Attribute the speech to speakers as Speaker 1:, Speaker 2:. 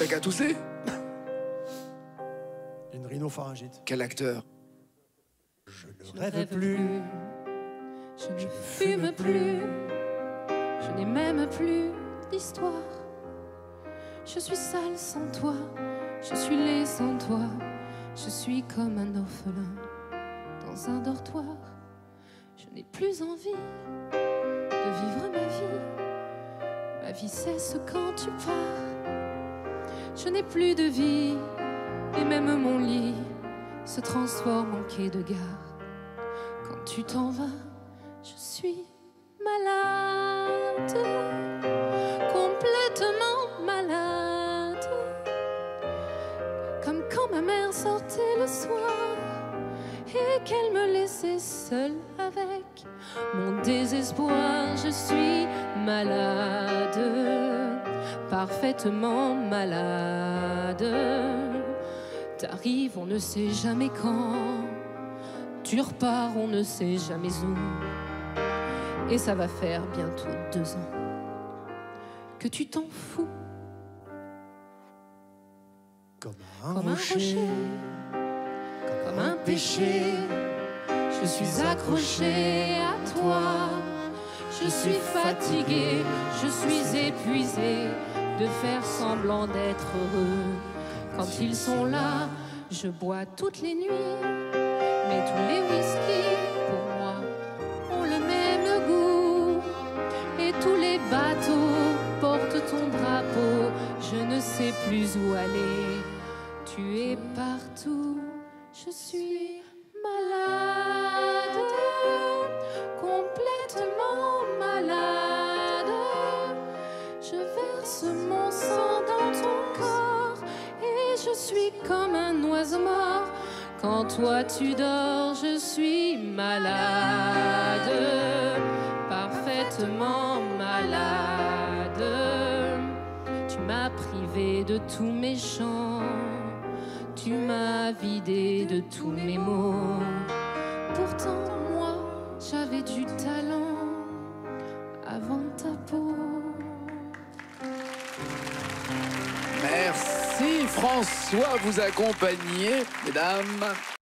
Speaker 1: qu'à tousser.
Speaker 2: Une rhinopharyngite.
Speaker 1: Quel acteur?
Speaker 2: Je ne rêve plus.
Speaker 3: Je ne fume plus. Je n'ai même plus d'histoire. Je suis sale sans toi. Je suis laid sans toi. Je suis comme un orphelin dans un dortoir. Je n'ai plus envie de vivre ma vie. Ma vie cesse quand tu pars. Je n'ai plus de vie et même mon lit se transforme en quai de gare. Quand tu t'en vas, je suis malade, complètement malade. Comme quand ma mère sortait le soir et qu'elle me laissait seule avec mon désespoir. Je suis malade, parfaitement malade. T'arrives, on ne sait jamais quand. Tu repars, on ne sait jamais où. Et ça va faire bientôt 2 ans que tu t'en fous.
Speaker 2: Comme
Speaker 3: Comme un rocher, comme un péché, je suis accrochée à toi. Je suis fatiguée, je suis épuisée de faire semblant d'être heureux. Quand ils sont là, je bois toutes les nuits, mais tous les whisky pour moi ont le même goût. Et tous les bateaux portent ton drapeau, je ne sais plus où aller. Tu es partout, je suis malade, complètement malade. Je verse mon sang dans ton corps et je suis comme un oiseau mort. Quand toi tu dors, je suis malade, parfaitement malade. Tu m'as privé de tous mes chants, tu m'as vidé de tous mes mots. Pourtant moi, j'avais du talent avant ta peau.
Speaker 1: Merci François, vous accompagner, mesdames.